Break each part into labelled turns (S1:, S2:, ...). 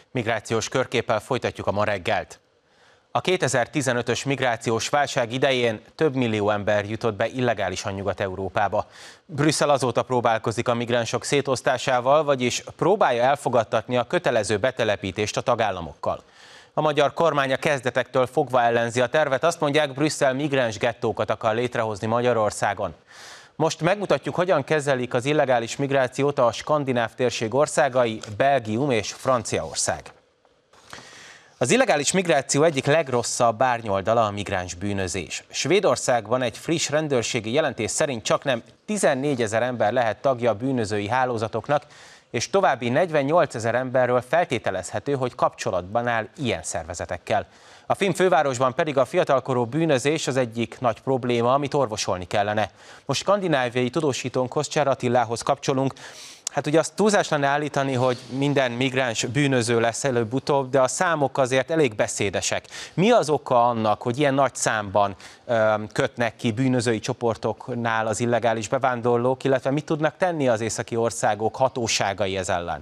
S1: Migrációs körképpel folytatjuk a ma reggelt. A 2015-ös migrációs válság idején több millió ember jutott be illegálisan Nyugat-Európába. Brüsszel azóta próbálkozik a migránsok szétosztásával, vagyis próbálja elfogadtatni a kötelező betelepítést a tagállamokkal. A magyar kormány a kezdetektől fogva ellenzi a tervet, azt mondják, Brüsszel migráns gettókat akar létrehozni Magyarországon. Most megmutatjuk, hogyan kezelik az illegális migrációt a skandináv térség országai, Belgium és Franciaország. Az illegális migráció egyik legrosszabb árnyoldala a migráns bűnözés. Svédországban egy friss rendőrségi jelentés szerint csaknem 14 000 ember lehet tagja a bűnözői hálózatoknak, és további 48 000 emberről feltételezhető, hogy kapcsolatban áll ilyen szervezetekkel. A finn fővárosban pedig a fiatalkorú bűnözés az egyik nagy probléma, amit orvosolni kellene. Most skandináviai tudósítónkhoz, Cser Attilához kapcsolunk. Hát ugye azt túlzás lenne állítani, hogy minden migráns bűnöző lesz előbb-utóbb, de a számok azért elég beszédesek. Mi az oka annak, hogy ilyen nagy számban kötnek ki bűnözői csoportoknál az illegális bevándorlók, illetve mit tudnak tenni az északi országok hatóságai ez ellen?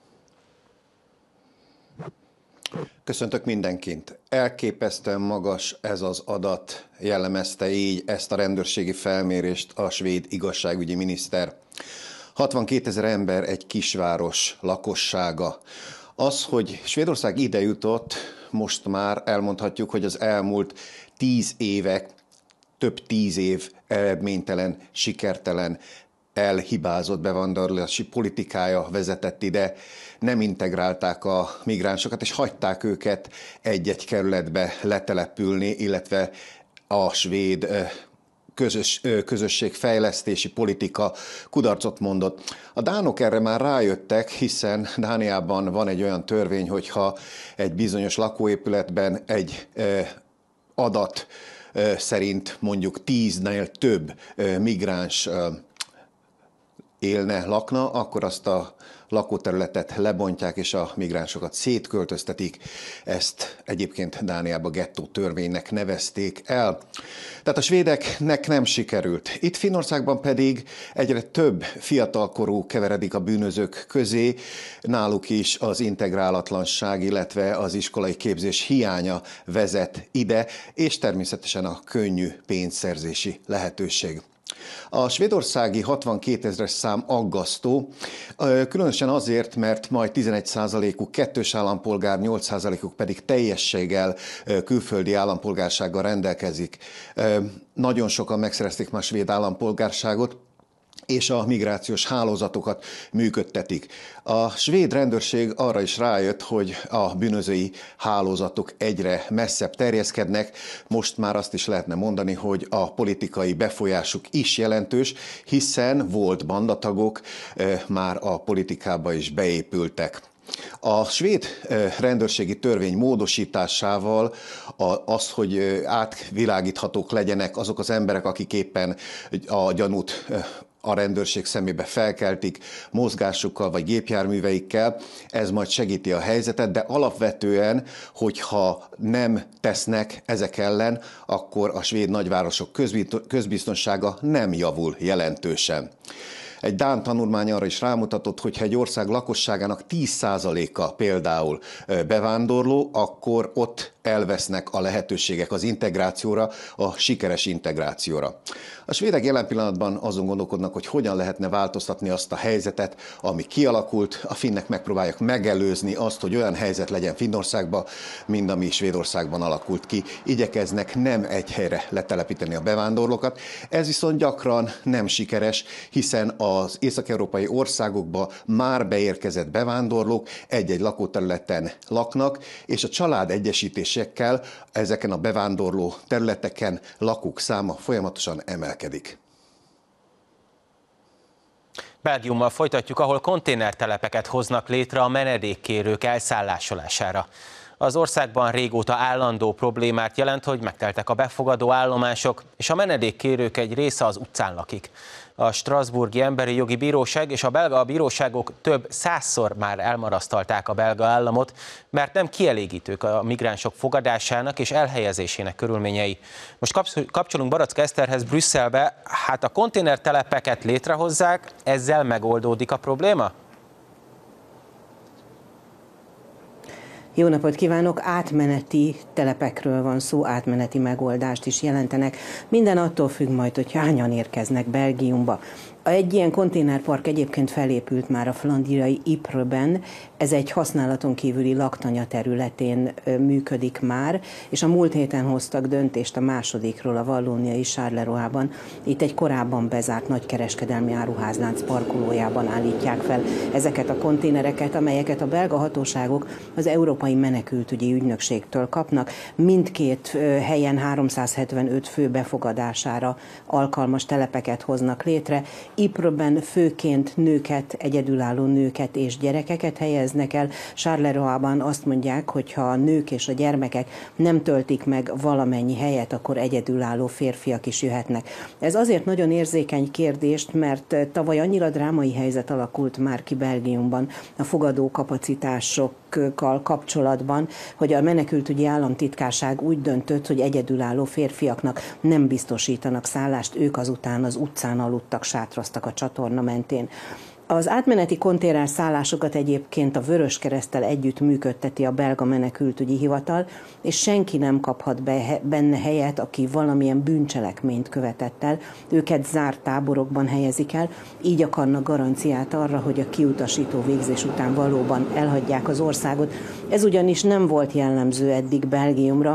S2: Köszöntök mindenkit! Elképesztően magas ez az adat, jellemezte így ezt a rendőrségi felmérést a svéd igazságügyi miniszter. 62 000 ember egy kisváros lakossága. Az, hogy Svédország ide jutott, most már elmondhatjuk, hogy az elmúlt 10 évek, több 10 év eredménytelen, sikertelen, elhibázott bevándorlási politikája vezetett ide, nem integrálták a migránsokat, és hagyták őket egy-egy kerületbe letelepülni, illetve a svéd közösségfejlesztési politika kudarcot mondott. A dánok erre már rájöttek, hiszen Dániában van egy olyan törvény, hogyha egy bizonyos lakóépületben egy adat szerint mondjuk 10-nél több migráns élne, lakna, akkor azt a lakóterületet lebontják és a migránsokat szétköltöztetik. Ezt egyébként Dániában gettó törvénynek nevezték el. Tehát a svédeknek nem sikerült. Itt Finnországban pedig egyre több fiatalkorú keveredik a bűnözők közé, náluk is az integrálatlanság, illetve az iskolai képzés hiánya vezet ide, és természetesen a könnyű pénzszerzési lehetőség. A svédországi 62 000-es szám aggasztó, különösen azért, mert majd 11%-uk kettős állampolgár, 8%-uk pedig teljességgel külföldi állampolgársággal rendelkezik. Nagyon sokan megszerezték már svéd állampolgárságot, és a migrációs hálózatokat működtetik. A svéd rendőrség arra is rájött, hogy a bűnözői hálózatok egyre messzebb terjeszkednek. Most már azt is lehetne mondani, hogy a politikai befolyásuk is jelentős, hiszen volt bandatagok, már a politikába is beépültek. A svéd rendőrségi törvény módosításával az, hogy átvilágíthatók legyenek azok az emberek, akik éppen a gyanút a rendőrség szemébe felkeltik mozgásukkal vagy gépjárműveikkel, ez majd segíti a helyzetet, de alapvetően, hogyha nem tesznek ezek ellen, akkor a svéd nagyvárosok közbiztonsága nem javul jelentősen. Egy dán tanulmány arra is rámutatott, hogy ha egy ország lakosságának 10%-a például bevándorló, akkor ott elvesznek a lehetőségek az integrációra, a sikeres integrációra. A svédek jelen pillanatban azon gondolkodnak, hogy hogyan lehetne változtatni azt a helyzetet, ami kialakult. A finnek megpróbálják megelőzni azt, hogy olyan helyzet legyen Finnországban, mint ami Svédországban alakult ki. Igyekeznek nem egy helyre letelepíteni a bevándorlókat. Ez viszont gyakran nem sikeres, hiszen az észak-európai országokba már beérkezett bevándorlók egy-egy lakóterületen laknak, és a családegyesítésekkel ezeken a bevándorló területeken lakók száma folyamatosan emelkedik.
S1: Belgiummal folytatjuk, ahol konténertelepeket hoznak létre a menedékkérők elszállásolására. Az országban régóta állandó problémát jelent, hogy megteltek a befogadó állomások, és a menedékkérők egy része az utcán lakik. A Strasbourgi Emberi Jogi Bíróság és a belga bíróságok több 100-szor már elmarasztalták a belga államot, mert nem kielégítők a migránsok fogadásának és elhelyezésének körülményei. Most kapcsolunk Baracka Eszterhez Brüsszelbe, hát a konténertelepeket létrehozzák, ezzel megoldódik a probléma?
S3: Jó napot kívánok! Átmeneti telepekről van szó, átmeneti megoldást is jelentenek. Minden attól függ majd, hogy hányan érkeznek Belgiumba. Egy ilyen konténerpark egyébként felépült már a flandriai Ypresben, ez egy használaton kívüli laktanya területén működik már, és a múlt héten hoztak döntést a másodikról a vallóniai Charleroi-ban. Itt egy korábban bezárt nagykereskedelmi áruházlánc parkolójában állítják fel ezeket a konténereket, amelyeket a belga hatóságok az Európai Menekültügyi Ügynökségtől kapnak. Mindkét helyen 375 fő befogadására alkalmas telepeket hoznak létre. Ypresben főként nőket, egyedülálló nőket és gyerekeket helyeznek el. Charleroi-ban azt mondják, hogy ha a nők és a gyermekek nem töltik meg valamennyi helyet, akkor egyedülálló férfiak is jöhetnek. Ez azért nagyon érzékeny kérdést, mert tavaly annyira drámai helyzet alakult már ki Belgiumban a fogadókapacitásokkal kapcsolatban, hogy a menekültügyi államtitkárság úgy döntött, hogy egyedülálló férfiaknak nem biztosítanak szállást, ők azután az utcán aludtak, sátraztak a csatorna mentén. Az átmeneti konténerszállásokat egyébként a Vöröskereszttel együtt működteti a belga menekültügyi hivatal, és senki nem kaphat benne helyet, aki valamilyen bűncselekményt követett el. Őket zárt táborokban helyezik el, így akarnak garanciát arra, hogy a kiutasító végzés után valóban elhagyják az országot. Ez ugyanis nem volt jellemző eddig Belgiumra.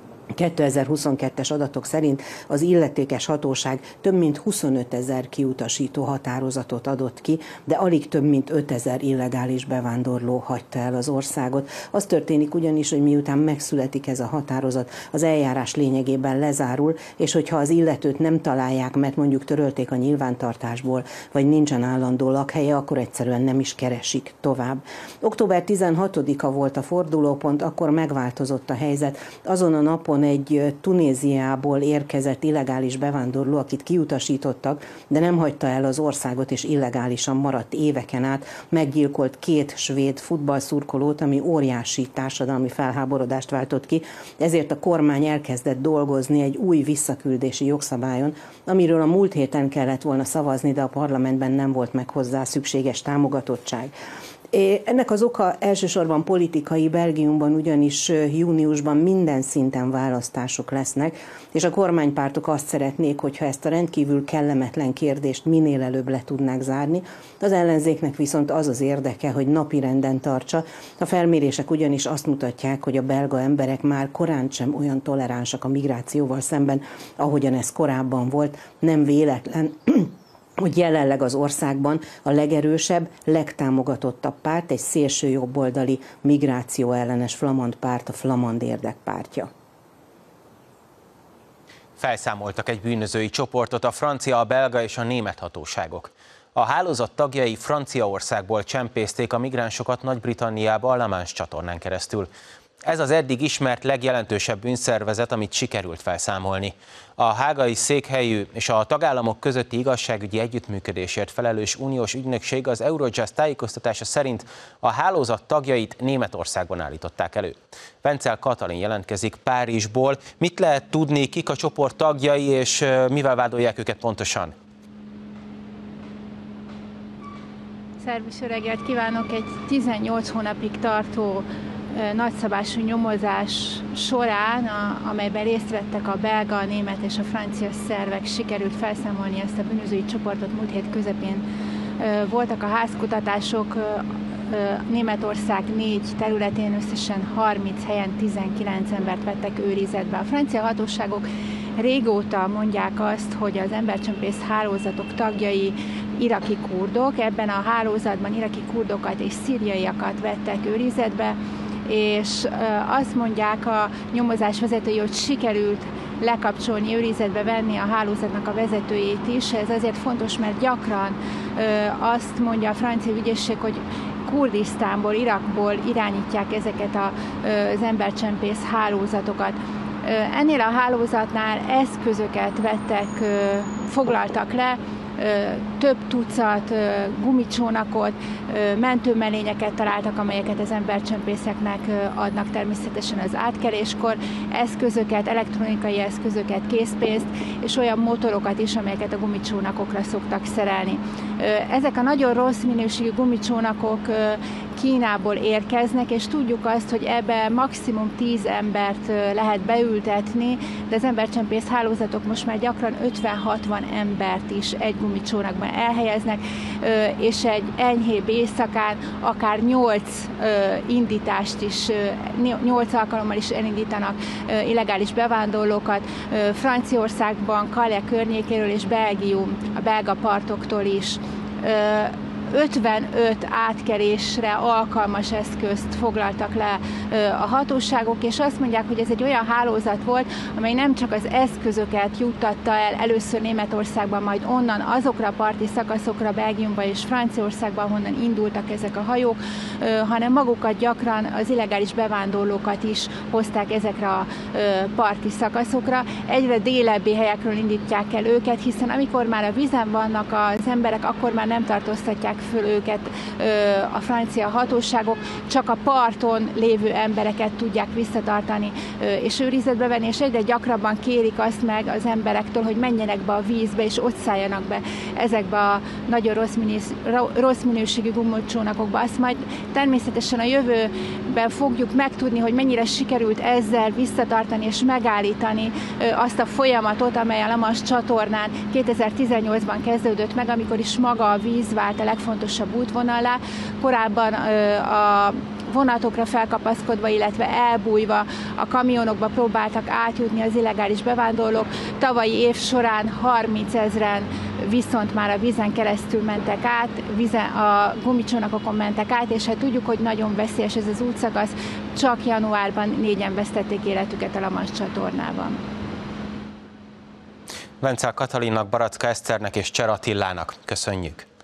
S3: 2022-es adatok szerint az illetékes hatóság több mint 25 000 kiutasító határozatot adott ki, de alig több mint 5 000 illegális bevándorló hagyta el az országot. Az történik ugyanis, hogy miután megszületik ez a határozat, az eljárás lényegében lezárul, és hogyha az illetőt nem találják, mert mondjuk törölték a nyilvántartásból, vagy nincsen állandó lakhelye, akkor egyszerűen nem is keresik tovább. Október 16-a volt a fordulópont, akkor megváltozott a helyzet. Azon a napon egy Tunéziából érkezett illegális bevándorló, akit kiutasítottak, de nem hagyta el az országot, és illegálisan maradt éveken át, meggyilkolt 2 svéd futballszurkolót, ami óriási társadalmi felháborodást váltott ki. Ezért a kormány elkezdett dolgozni egy új visszaküldési jogszabályon, amiről a múlt héten kellett volna szavazni, de a parlamentben nem volt meg hozzá szükséges támogatottság. Ennek az oka elsősorban politikai. Belgiumban ugyanis júniusban minden szinten választások lesznek, és a kormánypártok azt szeretnék, hogyha ezt a rendkívül kellemetlen kérdést minél előbb le tudnák zárni. Az ellenzéknek viszont az az érdeke, hogy napirenden tartsa. A felmérések ugyanis azt mutatják, hogy a belga emberek már korán sem olyan toleránsak a migrációval szemben, ahogyan ez korábban volt. Nem véletlen, hogy jelenleg az országban a legerősebb, legtámogatottabb párt egy szélső jobboldali migráció ellenes flamand párt, a Flamand Érdek pártja.
S1: Felszámoltak egy bűnözői csoportot a francia, a belga és a német hatóságok. A hálózat tagjai Franciaországból csempészték a migránsokat Nagy-Britanniába a La Manche csatornán keresztül. Ez az eddig ismert legjelentősebb bűnszervezet, amit sikerült felszámolni. A hágai székhelyű és a tagállamok közötti igazságügyi együttműködésért felelős uniós ügynökség az Eurojust tájékoztatása szerint a hálózat tagjait Németországban állították elő. Vencel Katalin jelentkezik Párizsból. Mit lehet tudni, kik a csoport tagjai és mivel vádolják őket pontosan?
S4: Szervusz, jó reggelt kívánok! Egy 18 hónapig tartó nagyszabású nyomozás során, amelyben részt vettek a belga, a német és a francia szervek, sikerült felszámolni ezt a bűnözői csoportot múlt hét közepén. Voltak a házkutatások, Németország 4 területén összesen 30 helyen 19 embert vettek őrizetbe. A francia hatóságok régóta mondják azt, hogy az embercsempész hálózatok tagjai iraki kurdok. Ebben a hálózatban iraki kurdokat és szíriaiakat vettek őrizetbe, és azt mondják a nyomozás vezetői, hogy sikerült lekapcsolni, őrizetbe venni a hálózatnak a vezetőjét is. Ez azért fontos, mert gyakran azt mondja a francia ügyészség, hogy Kurdisztánból, Irakból irányítják ezeket az embercsempész hálózatokat. Ennél a hálózatnál eszközöket foglaltak le, több tucat gumicsónakot, mentőmelényeket találtak, amelyeket az embercsempészeknek adnak természetesen az átkeléskor, eszközöket, elektronikai eszközöket, készpénzt, és olyan motorokat is, amelyeket a gumicsónakokra szoktak szerelni. Ezek a nagyon rossz minőségű gumicsónakok Kínából érkeznek, és tudjuk azt, hogy ebbe maximum 10 embert lehet beültetni, de az embercsempész hálózatok most már gyakran 50-60 embert is egy gumicsónakban elhelyeznek, és egy enyhébb éjszakán akár 8 indítást is, 8 alkalommal is elindítanak illegális bevándorlókat Franciaországban, Calais környékéről és Belgium, a belga partoktól is. 55 átkelésre alkalmas eszközt foglaltak le a hatóságok, és azt mondják, hogy ez egy olyan hálózat volt, amely nem csak az eszközöket juttatta el először Németországban, majd onnan azokra a parti szakaszokra, Belgiumba és Franciaországba, honnan indultak ezek a hajók, hanem magukat gyakran az illegális bevándorlókat is hozták ezekre a parti szakaszokra. Egyre délebbi helyekről indítják el őket, hiszen amikor már a vízen vannak az emberek, akkor már nem tartóztatják föl őket a francia hatóságok, csak a parton lévő embereket tudják visszatartani és őrizetbe venni, és egyre gyakrabban kérik azt meg az emberektől, hogy menjenek be a vízbe, és ott szálljanak be ezekbe a nagyon rossz minőségű gumicsónakokba. Azt majd természetesen a jövőben fogjuk megtudni, hogy mennyire sikerült ezzel visszatartani és megállítani azt a folyamatot, amely a La Manche csatornán 2018-ban kezdődött meg, amikor is maga a víz vált a legfontosabb útvonallá. Korábban a vonatokra felkapaszkodva, illetve elbújva a kamionokba próbáltak átjutni az illegális bevándorlók. Tavalyi év során 30 000-en viszont már a vízen keresztül mentek át, a gumicsónakokon mentek át, és hát tudjuk, hogy nagyon veszélyes ez az útszakasz. Csak januárban 4-en vesztették életüket a La Manche csatornában.
S1: Vencel Katalinnak, Baracka Eszternek és Cser Attilának köszönjük.